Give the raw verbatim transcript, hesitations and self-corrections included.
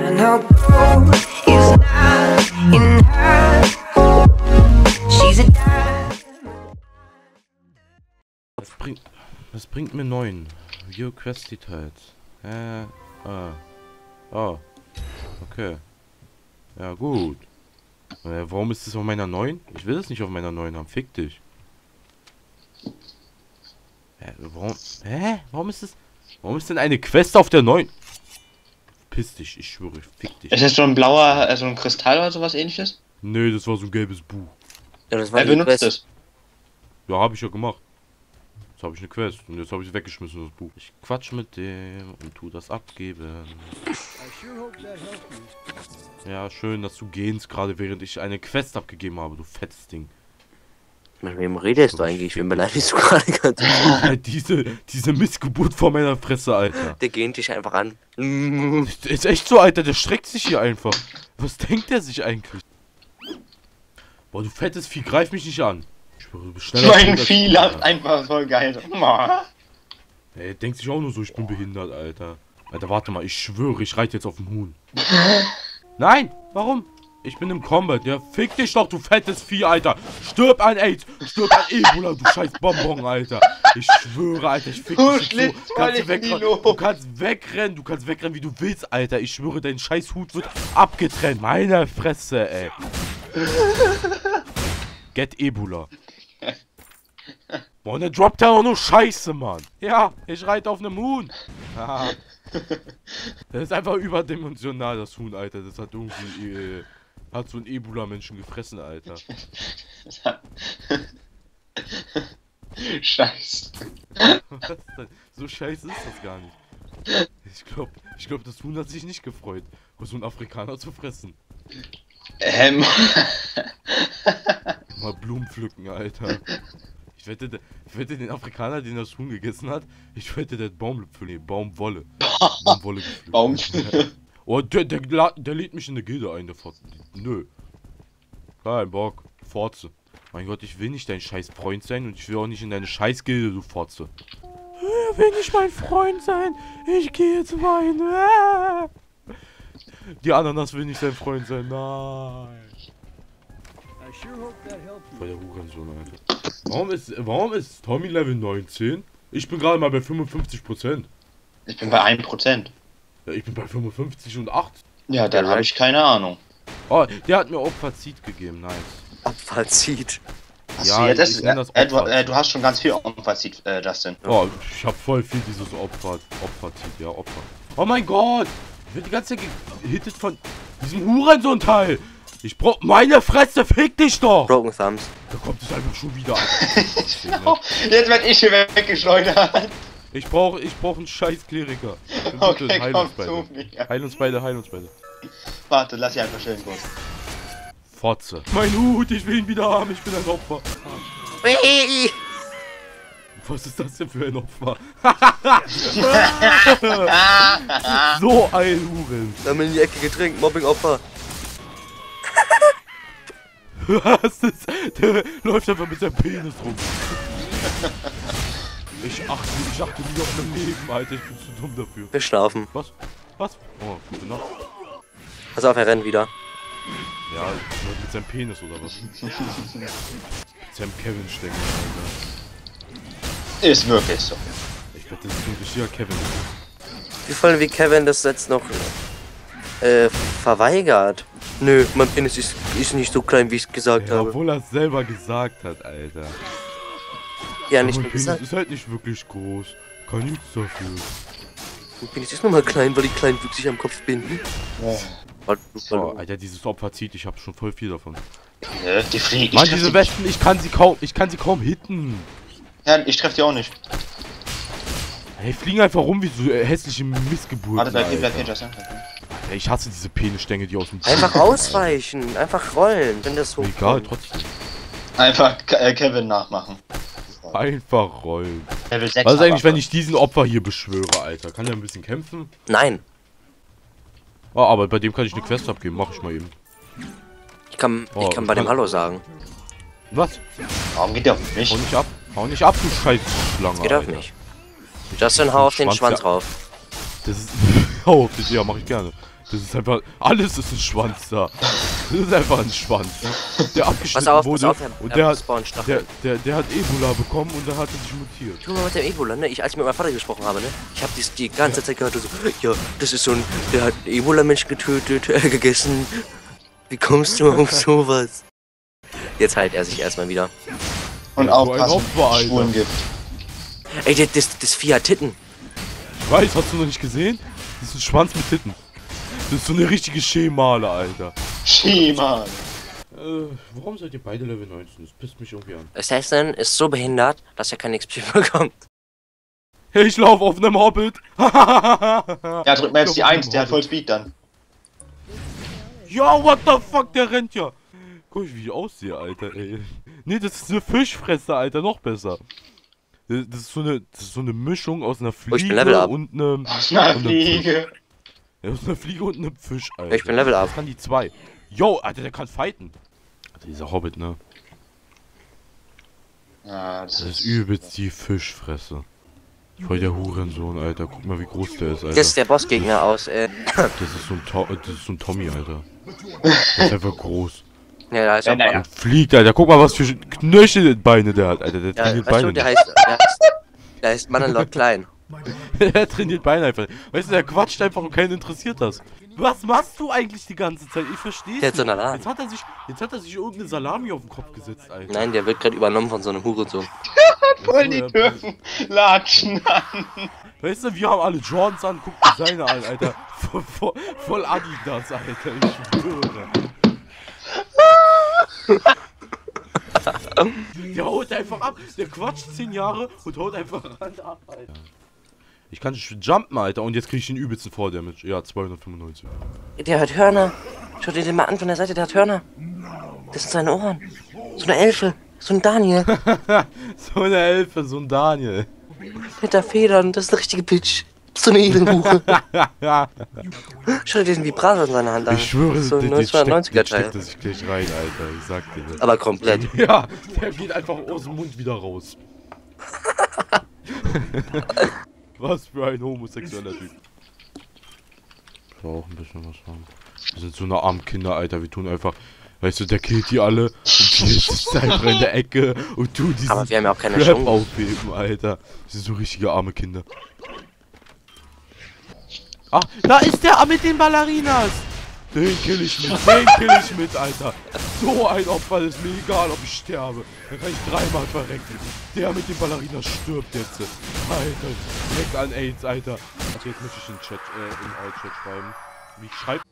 no gold is not in her. She's a diamond. Das bringt, das bringt mir neun. View Quest Details. Äh, ah. Oh. Okay. Ja, gut. Äh, warum ist es auf meiner neun? Ich will es nicht auf meiner neun haben. Fick dich. Hä, warum? Hä? Warum ist es? Warum ist denn eine Quest auf der neun? Piss dich, ich schwöre, fick dich. Ist das so ein blauer, äh, so ein Kristall oder sowas ähnliches? Nö, das war so ein gelbes Buch. Ja, das war Wer die benutzt Quest. das? Ja, habe ich ja gemacht. Jetzt habe ich eine Quest und jetzt habe ich weggeschmissen, das Buch. Ich quatsch mit dem und tu das abgeben. Ja, schön, dass du gehst, gerade während ich eine Quest abgegeben habe, du fettes Ding. Mit wem redest du eigentlich? Wen beleidigst du gerade ganz? Ja, diese, diese Missgeburt vor meiner Fresse, Alter. Der gähnt dich einfach an. Ist, ist echt so, Alter, der streckt sich hier einfach. Was denkt der sich eigentlich? Boah, du fettes Vieh, greif mich nicht an. Ich schwöre, du bist schneller. Mein Vieh lacht einfach voll geil. Ey, denkt sich auch nur so, ich bin behindert, Alter. Alter, warte mal, ich schwöre, ich reite jetzt auf den Huhn. Nein, warum? Ich bin im Combat, ja. Fick dich doch, du fettes Vieh, Alter. Stirb an AIDS, stirb an Ebola, du scheiß Bonbon, Alter. Ich schwöre, Alter, ich fick Du dich so. schlitzt Kannst du, voll in die wegrennen, Luft. du kannst wegrennen, du kannst wegrennen, wie du willst, Alter. Ich schwöre, dein scheiß Hut wird abgetrennt. Meine Fresse, ey. Get Ebola. Boah, und der droppt ja auch nur Scheiße, Mann. Ja, ich reite auf einem Huhn. Haha. Das ist einfach überdimensional, das Huhn, Alter. Das hat irgendwie, äh, hat so ein Ebola-Menschen gefressen, Alter. Scheiße. Was ist das? So scheiße ist das gar nicht. Ich glaube, ich glaub, das Huhn hat sich nicht gefreut, so einen Afrikaner zu fressen. Ähm. Mal Blumen pflücken, Alter. Ich wette, der, ich wette, den Afrikaner, den das Huhn gegessen hat, ich wette, der hat Baumlipfel, nee, Baumwolle. Baumwolle gepflückt. Baum. Oh, der, der, der, der lädt mich in eine Gilde ein, der Fotze. Nö. Kein Bock. Fotze. Mein Gott, ich will nicht dein scheiß Freund sein und ich will auch nicht in deine scheiß Gilde, du Fotze. Er will nicht mein Freund sein. Ich gehe jetzt weinen. Die Ananas will nicht sein Freund sein. Nein. Voll der Hurensohn, Alter. Warum ist, warum ist Tommy Level neunzehn? Ich bin gerade mal bei fünfundfünfzig Prozent. Ich bin bei einem Prozent. Ja, ich bin bei fünfundfünfzig und acht. Ja, dann habe ich keine Ahnung. Oh, der hat mir auch Fazit gegeben, nice. Abfallzieht. Hast Ja, du, ja, das ich ist, nenn das äh, du, Opfer. äh, du hast schon ganz viel Opferzit, äh, Justin. Oh, ich hab voll viel dieses Opfer, Opferzit, ja, Opfer. Oh mein Gott! Ich werd die ganze Zeit gehittet von diesem Hurensohn-Teil! Ich brauch meine Fresse, fick dich doch! Broken Thumbs. Da kommt es einfach schon wieder, Alter. Jetzt werd ich hier weggeschleudert. Ich brauch, ich brauch einen scheiß Kleriker. Bitte, Okay, heil komm uns zu beide. mir. Heil uns beide, heil uns beide. Warte, lass sie einfach schön kurz. Fotze. Mein Hut, ich will ihn wieder haben, ich bin ein Opfer. Was ist das denn für ein Opfer? So ein Huren. Dann in die Ecke getränkt, Mobbing-Opfer. Was ist? Der läuft einfach mit seinem Penis rum. Ich achte, ich achte nie auf mein Leben, Alter. Ich bin zu dumm dafür. Wir schlafen. Was? Was? Oh, gute Nacht. Pass auf, er rennt wieder. Ja, mit seinem Penis oder was? Mit seinem Kevin-Stängel, Alter. Ist wirklich so. Ich wette, das ist ein richtiger Kevin. Wie voll wie Kevin das jetzt noch äh, verweigert. Nö, mein Penis ist, ist nicht so klein, wie ich es gesagt Ja, habe. obwohl er es selber gesagt hat, Alter. Ja, nicht mein nur Penis gesagt. ist halt nicht wirklich groß. Kann nichts dafür. Mein Penis ist nur mal klein, weil ich kleinwüchsig am Kopf bin. Ja. Warte, Oh, Alter, dieses Opfer zieht, ich hab schon voll viel davon. Ja, die fliegen. Mann, diese Westen, ich kann sie kaum, ich kann sie kaum hitten. Ja, ich treff die auch nicht. Hey, fliegen einfach rum wie so äh, hässliche Missgeburten. Warte, bleib hier, bleib Alter. hier, Justin. Alter, ich hasse diese Penisstänge, die aus dem... einfach ausweichen, einfach rollen, wenn das so... Egal, trotzdem. Einfach äh, Kevin nachmachen. Einfach rollen. Level sechs. Was ist eigentlich, aber- wenn ich diesen Opfer hier beschwöre, Alter? Kann der ein bisschen kämpfen? Nein, Oh, aber bei dem kann ich eine Quest abgeben. Mach ich mal eben. ich kann, Oh, ich kann bei kann- dem Hallo sagen. Was? Warum geht der auf mich? Hau nicht ab. Hau nicht ab, du scheiß Schlange, Geht auf Alter. mich. Justin, hau auf den Schwanz Schwanz ja- rauf. Das ist... behauptet. Ja, mache ich gerne. Das ist einfach, alles ist ein Schwanz da. Das ist einfach ein Schwanz, der abgeschnitten Pass auf, wurde. pass auf, der, und der, der hat, Spawn der, der, der hat Ebola bekommen und der hat sich mutiert. Guck mal mit dem Ebola, ne? Ich, als ich mit meinem Vater gesprochen habe, ne? Ich habe dies die ganze Zeit gehört, so, ja, das ist so ein, der hat einen Ebola-Mensch getötet, äh, gegessen. Wie kommst du auf sowas? Jetzt heilt er sich erstmal wieder. Und Ja, so ein aufpassen, Opfer, Alter. Schwulen gibt. Ey, das, das, das Vieh hat Titten. Ich weiß, hast du noch nicht gesehen? Das ist ein Schwanz mit Titten. Das ist so eine richtige Schemale, Alter. Schema. Äh, warum seid ihr beide Level neunzehn? Das pisst mich irgendwie an. Assassin ist so behindert, dass er kein X P bekommt. Hey, ich lauf auf einem Hobbit. Ja, drück mal jetzt die Ich lauf auf eins, einem der hat voll Hobbit. Speed dann. Ja, what the fuck, der rennt ja. Guck ich, wie ich aussehe, Alter, ey. Nee, das ist eine Fischfresse, Alter, noch besser. Das das ist so eine, das ist so eine Mischung aus einer Oh, ich bin Fliege Level up. und einem... Na, und einem Fliege. Ja, aus einer Fliege und einem Fisch, Alter. Ich bin Level up. Das kann die zwei. Yo, Alter, der kann fighten. Alter, dieser Hobbit, ne? Ja, das Das ist ist... übelst die Fischfresse. Voll der Hurensohn, Alter. Guck mal, wie groß der ist, Alter. Das ist der Bossgegner aus, äh, Das ist so ein, to das ist so ein Tommy, Alter. Der ist einfach groß. ja, da ist auch Ja, naja. Und fliegt, Alter. Guck mal, was für Knöchelbeine der hat, Alter. Der Ja, trainiert weißt du, Beine der nicht. heißt, der heißt, der heißt Manalot Klein. Der trainiert Beine einfach. Weißt du, der quatscht einfach und keinen interessiert das. Was machst du eigentlich die ganze Zeit? Ich verstehe Der hat so nicht. einen Alarm. Jetzt hat er sich, jetzt hat er sich irgendeine Salami auf den Kopf gesetzt, Alter. Nein, der wird gerade übernommen von so einem Hurensohn. Voll die dürfen latschen an. Weißt du, wir haben alle Jordans an, guck dir seine an, Alter. Voll, voll, voll Adidas, Alter. Ich schwöre. Der haut einfach ab. Der quatscht zehn Jahre und haut einfach ran ab, Alter. Ich kann nicht jumpen, Alter. Und jetzt krieg ich den übelsten Vordamage. Ja, zweihundertfünfundneunzig. Der hat Hörner. Schau dir den mal an von der Seite, der hat Hörner. Das sind seine Ohren. So eine Elfe. So ein Daniel. So eine Elfe, so ein Daniel. Mit der Federn. Das ist eine richtige Bitch. So eine Edelbuche. Schau dir den Vibrator in seiner Hand an. Ich schwöre, so ein den, den steckt, den neunzehnhundertneunziger steckt Teil. er sich gleich rein, Alter. Ich sag dir das. Aber komplett. Ja, der geht einfach aus dem Mund wieder raus. Was für ein homosexueller Typ. Ich will auch ein bisschen was haben. Wir sind so eine armen Kinder, Alter. Wir tun einfach, weißt du, der killt die alle und die ist einfach in der Ecke und tu diesen Aber wir haben ja auch keine Crap Chance. aufheben, Alter. Wir sind so richtige arme Kinder. Ah, da ist der mit den Ballerinas. Den kill ich mit, den kill ich mit, Alter. So ein Opfer, ist mir egal, ob ich sterbe. Dann kann ich dreimal verrecken. Der mit den Ballerinas stirbt jetzt. Alter, direkt an AIDS, Alter. Also jetzt muss ich in Chat, äh, in Alt-Chat schreiben. Wie schreibt